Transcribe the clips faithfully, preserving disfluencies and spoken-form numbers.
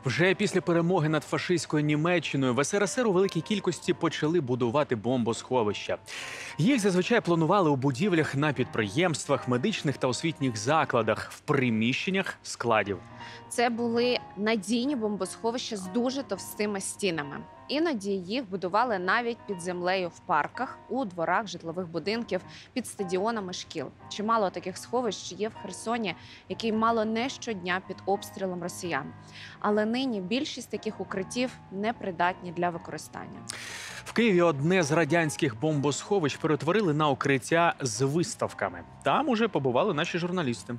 Вже після перемоги над фашистською Німеччиною в ес ер ес ер у великій кількості почали будувати бомбосховища. Їх зазвичай планували у будівлях на підприємствах, медичних та освітніх закладах, в приміщеннях складів. Це були надійні бомбосховища з дуже товстими стінами. Іноді їх будували навіть під землею в парках, у дворах житлових будинків, під стадіонами шкіл. Чимало таких сховищ є в Херсоні, який мало не щодня під обстрілом росіян. Але нині більшість таких укриттів непридатні для використання. В Києві одне з радянських бомбосховищ перетворили на укриття з виставками. Там уже побували наші журналісти.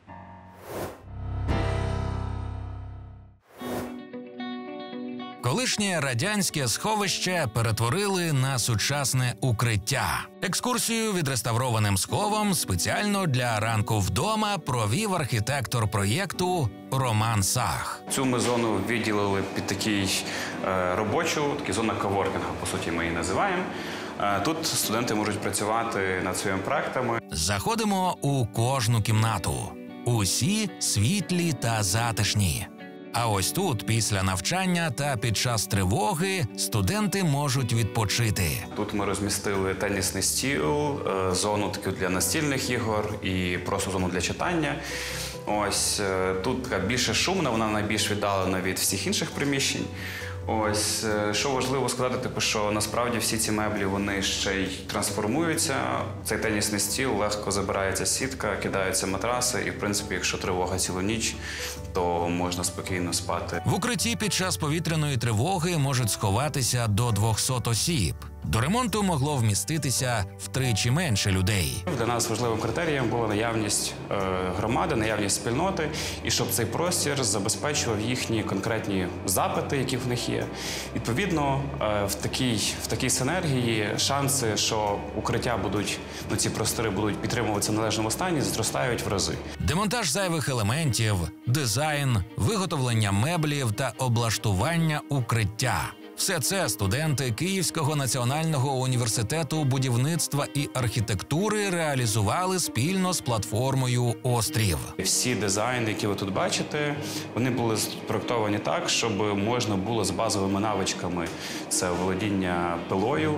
Колишнє радянське сховище перетворили на сучасне укриття. Екскурсію відреставрованим сховом спеціально для «Ранку вдома» провів архітектор проєкту Роман Сах. Цю ми зону відділили під такий е, робочу, таку зону коворкінгу, по суті, ми її називаємо. Е, тут студенти можуть працювати над своїми проектами. Заходимо у кожну кімнату. Усі світлі та затишні. А ось тут, після навчання та під час тривоги, студенти можуть відпочити. Тут ми розмістили тенісний стіл, зону таку для настільних ігор і просто зону для читання. Ось тут така більше шумна, вона найбільш віддалена від всіх інших приміщень. Ось, що важливо сказати, типу, що насправді всі ці меблі, вони ще й трансформуються. Цей тенісний стіл, легко забирається сітка, кидаються матраси і, в принципі, якщо тривога цілу ніч, то можна спокійно спати. В укритті під час повітряної тривоги можуть сховатися до двохсот осіб. До ремонту могло вміститися втричі менше людей. Для нас важливим критерієм була наявність е, громади, наявність спільноти, і щоб цей простір забезпечував їхні конкретні запити, які в них є. Відповідно, е, в такій, в такій синергії шанси, що укриття будуть, ну, ці простори будуть підтримуватися в належному стані, зростають в рази. Демонтаж зайвих елементів, дизайн, виготовлення меблів та облаштування укриття. Все це студенти Київського національного університету будівництва і архітектури реалізували спільно з платформою «Острів». Всі дизайни, які ви тут бачите, вони були спроектовані так, щоб можна було з базовими навичками – це володіння пилою,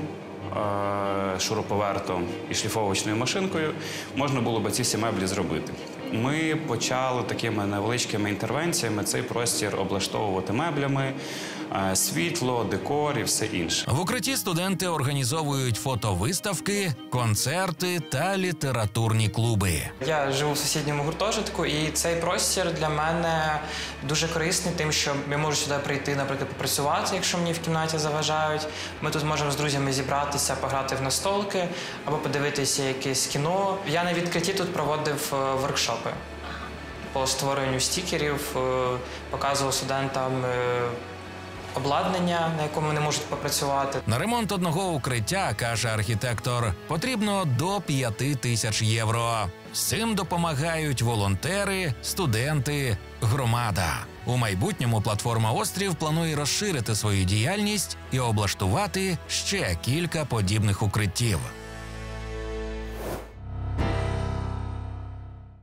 шуруповертом і шліфовочною машинкою, можна було б ці всі меблі зробити. Ми почали такими невеличкими інтервенціями цей простір облаштовувати меблями, світло, декор і все інше. В укритті студенти організовують фотовиставки, концерти та літературні клуби. Я живу в сусідньому гуртожитку, і цей простір для мене дуже корисний тим, що я можу сюди прийти, наприклад, попрацювати, якщо мені в кімнаті заважають. Ми тут можемо з друзями зібратися, пограти в настолки або подивитися якесь кіно. Я на відкритті тут проводив воркшопи по створенню стікерів, показував студентам обладнання, на якому вони можуть попрацювати. На ремонт одного укриття, каже архітектор, потрібно до п'яти тисяч євро. З цим допомагають волонтери, студенти, громада. У майбутньому платформа «Острів» планує розширити свою діяльність і облаштувати ще кілька подібних укриттів.